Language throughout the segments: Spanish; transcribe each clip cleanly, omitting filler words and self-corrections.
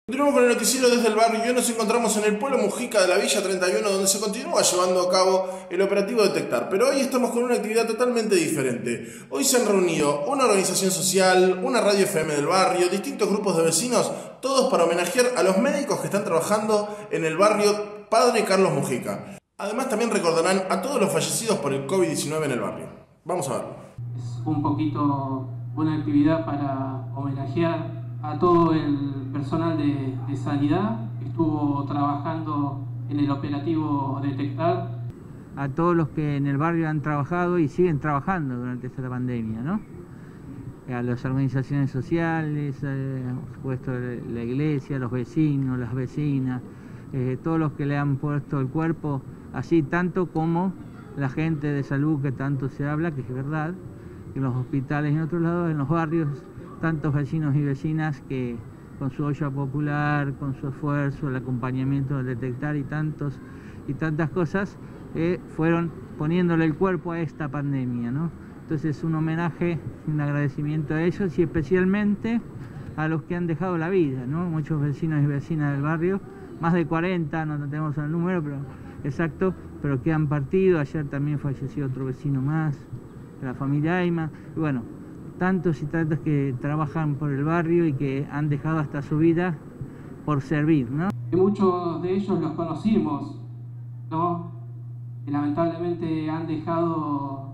Continuamos con el noticiero desde el barrio y hoy nos encontramos en el pueblo Mujica de la Villa 31, donde se continúa llevando a cabo el operativo Detectar, pero hoy estamos con una actividad totalmente diferente. Hoy se han reunido una organización social, una radio FM del barrio, distintos grupos de vecinos, todos para homenajear a los médicos que están trabajando en el barrio Padre Carlos Mujica. Además también recordarán a todos los fallecidos por el COVID-19 en el barrio. Vamos a verlo. Es un poquito una actividad para homenajear a todo el personal de sanidad que estuvo trabajando en el operativo Detectar. A todos los que en el barrio han trabajado y siguen trabajando durante esta pandemia, ¿no? A las organizaciones sociales, por supuesto la iglesia, los vecinos, las vecinas, todos los que le han puesto el cuerpo, así tanto como la gente de salud que tanto se habla, que es verdad, que en los hospitales y en otros lados, en los barrios, tantos vecinos y vecinas que con su olla popular, con su esfuerzo, el acompañamiento del Detectar y tantas cosas, fueron poniéndole el cuerpo a esta pandemia, ¿no? Entonces un homenaje, un agradecimiento a ellos y especialmente a los que han dejado la vida, ¿no? Muchos vecinos y vecinas del barrio, más de 40, no tenemos el número pero exacto, pero que han partido. Ayer también falleció otro vecino más, de la familia Ayma, y bueno, tantos y tantos que trabajan por el barrio y que han dejado hasta su vida por servir, ¿no? Y muchos de ellos los conocimos, ¿no? Que lamentablemente han dejado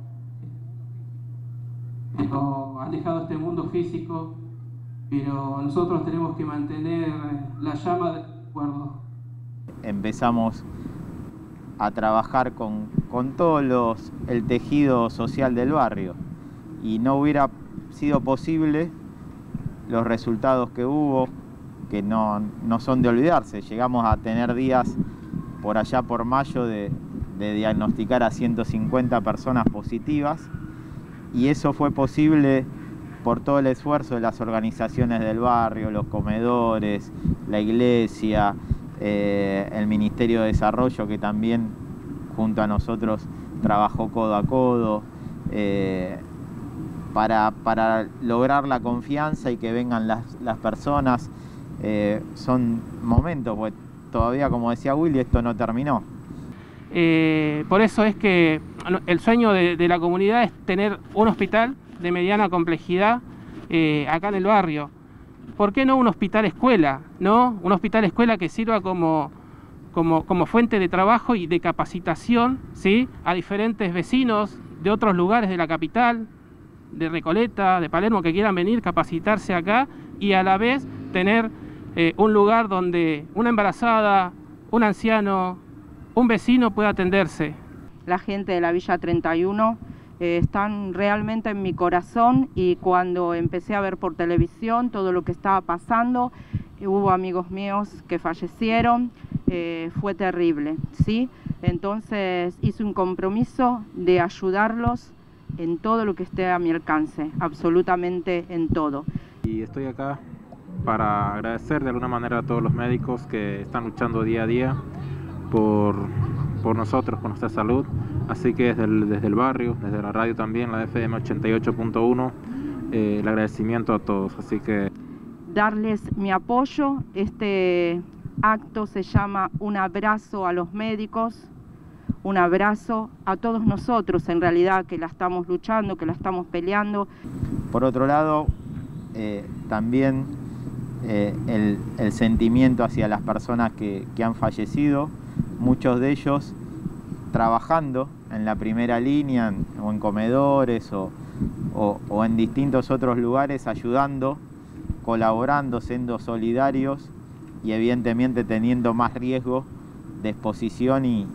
este mundo físico, pero nosotros tenemos que mantener la llama del recuerdo. Empezamos a trabajar con todo el tejido social del barrio y no hubiera sido posible los resultados que hubo, que no son de olvidarse. Llegamos a tener días por allá por mayo de diagnosticar a 150 personas positivas y eso fue posible por todo el esfuerzo de las organizaciones del barrio, los comedores, la iglesia, el Ministerio de Desarrollo, que también junto a nosotros trabajó codo a codo para lograr la confianza y que vengan las personas. Son momentos, pues todavía, como decía Willy, esto no terminó. Por eso es que el sueño de la comunidad es tener un hospital de mediana complejidad acá en el barrio. ¿Por qué no un hospital escuela? ¿No? Un hospital escuela que sirva como fuente de trabajo y de capacitación, ¿sí? A diferentes vecinos de otros lugares de la capital, de Recoleta, de Palermo, que quieran venir, capacitarse acá y a la vez tener un lugar donde una embarazada, un anciano, un vecino pueda atenderse. La gente de la Villa 31 están realmente en mi corazón y cuando empecé a ver por televisión todo lo que estaba pasando, hubo amigos míos que fallecieron, fue terrible, ¿sí? Entonces hice un compromiso de ayudarlos en todo lo que esté a mi alcance, absolutamente en todo. Y estoy acá para agradecer de alguna manera a todos los médicos que están luchando día a día por nosotros, por nuestra salud. Así que desde el barrio, desde la radio también, la FM 88.1, el agradecimiento a todos. Así que darles mi apoyo. Este acto se llama Un abrazo a los médicos, un abrazo a todos nosotros, en realidad, que la estamos luchando, que la estamos peleando. Por otro lado, también el sentimiento hacia las personas que han fallecido, muchos de ellos trabajando en la primera línea o en comedores o en distintos otros lugares, ayudando, colaborando, siendo solidarios y evidentemente teniendo más riesgo de exposición y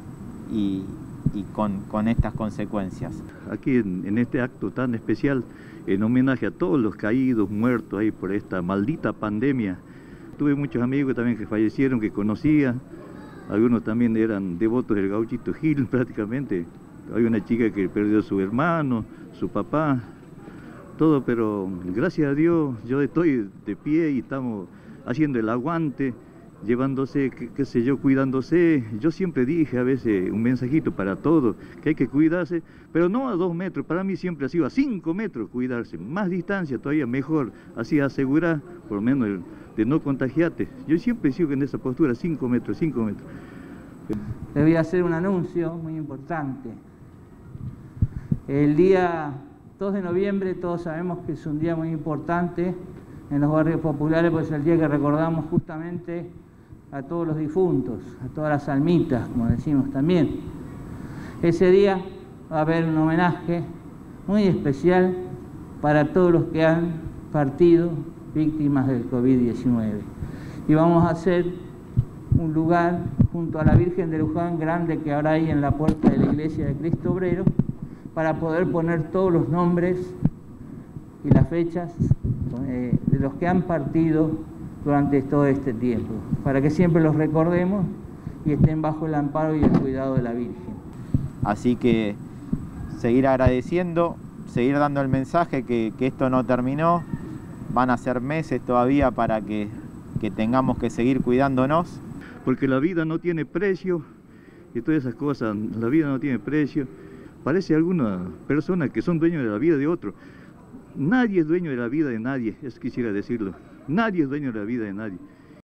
con estas consecuencias. Aquí en este acto tan especial, en homenaje a todos los caídos, muertos ahí por esta maldita pandemia. Tuve muchos amigos también que fallecieron, que conocía, algunos también eran devotos del Gauchito Gil prácticamente. Hay una chica que perdió a su hermano, su papá, todo, pero gracias a Dios yo estoy de pie y estamos haciendo el aguante llevándose, qué sé yo, cuidándose. Yo siempre dije a veces un mensajito para todos, que hay que cuidarse, pero no a 2 metros, para mí siempre ha sido a 5 metros cuidarse, más distancia todavía mejor, así asegurar por lo menos de no contagiarte. Yo siempre sigo en esa postura, 5 metros, 5 metros. Les voy a hacer un anuncio muy importante. El día 2 de noviembre todos sabemos que es un día muy importante en los barrios populares, pues es el día que recordamos justamente a todos los difuntos, a todas las almitas, como decimos también. Ese día va a haber un homenaje muy especial para todos los que han partido víctimas del COVID-19. Y vamos a hacer un lugar junto a la Virgen de Luján grande que ahora hay en la puerta de la iglesia de Cristo Obrero, para poder poner todos los nombres y las fechas de los que han partido durante todo este tiempo, para que siempre los recordemos y estén bajo el amparo y el cuidado de la Virgen. Así que seguir agradeciendo, seguir dando el mensaje que esto no terminó, van a ser meses todavía para que tengamos que seguir cuidándonos. Porque la vida no tiene precio y todas esas cosas, la vida no tiene precio. Parece algunas personas que son dueños de la vida de otro. Nadie es dueño de la vida de nadie, eso quisiera decirlo. Nadie es dueño de la vida de nadie.